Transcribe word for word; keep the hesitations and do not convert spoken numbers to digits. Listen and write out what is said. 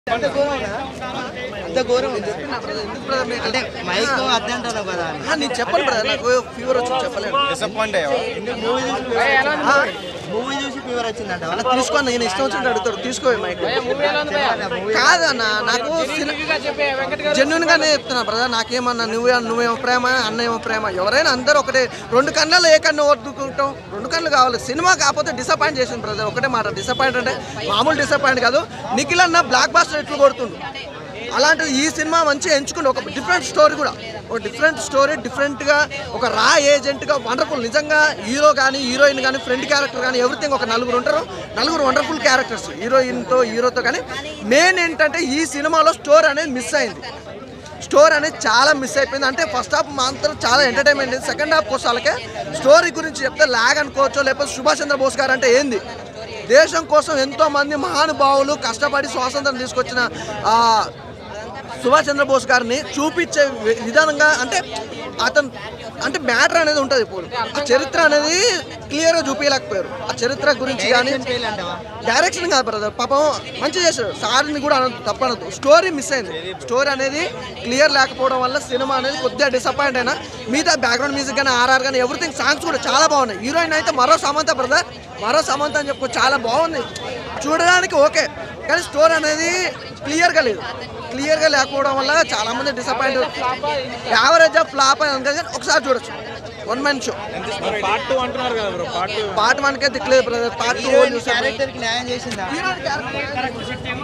అంత ఘోరం అంటే మైక్ అద్దె అంటాను కదా నేను చెప్పను బ్రదర్ నాకు ఫీవర్ వచ్చి చెప్పలేను మూవీ చూసి ఫీవర్ వచ్చిందంట అలా తీసుకో నేను ఇష్టం వచ్చినట్టు అడుగుతాడు తీసుకో మైక్ కాదన్న నాకు జెన్యున్ గానే చెప్తున్నా బ్రదర్ నాకేమన్నా నువ్వే నువ్వేమో ప్రేమ అన్నేమో ప్రేమ ఎవరైనా అందరూ ఒకటే రెండు కన్నులు ఏ కన్ను వద్దుకుంటాం రెండు కన్నులు కావాలి సినిమా కాకపోతే డిసప్పాయింట్ చేసింది బ్రదర్ ఒకటే మాట డిసప్పాయింట్ అంటే మామూలు డిసప్పాయింట్ కాదు నిఖిల్ అన్న బ్లాక్ బాస్టర్ ఎట్లు కొడుతుండు అలాంటిది ఈ సినిమా మంచిగా ఎంచుకుంది ఒక డిఫరెంట్ స్టోరీ కూడా ఒక డిఫరెంట్ స్టోరీ డిఫరెంట్గా ఒక రా ఏజెంట్గా వండర్ఫుల్ నిజంగా హీరో కానీ హీరోయిన్ కానీ ఫ్రెండ్ క్యారెక్టర్ కానీ ఎవ్రీథింగ్ ఒక నలుగురు ఉంటారు నలుగురు వండర్ఫుల్ క్యారెక్టర్స్ హీరోయిన్తో హీరోతో కానీ మెయిన్ ఏంటంటే ఈ సినిమాలో స్టోరీ అనేది మిస్ అయింది స్టోరీ అనేది చాలా మిస్ అయిపోయింది అంటే ఫస్ట్ హాఫ్ మాత్రం చాలా ఎంటర్టైన్మెంట్ అయింది సెకండ్ హాఫ్ కోసం వాళ్ళకే స్టోరీ గురించి చెప్తే లాగ్ అనుకోవచ్చు లేకపోతే సుభాష్ చంద్రబోస్ గారు అంటే ఏంది దేశం కోసం ఎంతోమంది మహానుభావులు కష్టపడి స్వాతంత్రం తీసుకొచ్చిన సుభాష్ చంద్రబోస్ గారిని చూపించే విధానంగా అంటే అతను అంటే మ్యాటర్ అనేది ఉంటుంది ఇప్పుడు ఆ చరిత్ర అనేది క్లియర్గా చూపించలేకపోయారు ఆ చరిత్ర గురించి కానీ డైరెక్షన్ కాదు బ్రదర్ పాపం మంచిగా చేశారు సార్ని కూడా అనదు తప్పనదు స్టోరీ మిస్ అయింది స్టోరీ అనేది క్లియర్ లేకపోవడం వల్ల సినిమా అనేది కొద్దిగా డిసప్పాయింట్ అయినా మిగతా బ్యాక్గ్రౌండ్ మ్యూజిక్ కానీ ఆర్ఆర్ కానీ ఎవ్రీథింగ్ సాంగ్స్ కూడా చాలా బాగున్నాయి హీరోయిన్ అయితే మరో సమంత బ్రదర్ మరో సమంత అని చెప్పుకో చాలా బాగుంది చూడడానికి ఓకే కానీ స్టోరీ అనేది క్లియర్గా లేదు క్లియర్గా లేకపోవడం వల్ల చాలా మంది డిసప్పాయింట్ యావరేజ్ ఆఫ్ ఫ్లాప్ అని ఒకసారి చూడొచ్చు one man show part one కే దిక్కులేదు బ్రదర్ పార్ట్ టూ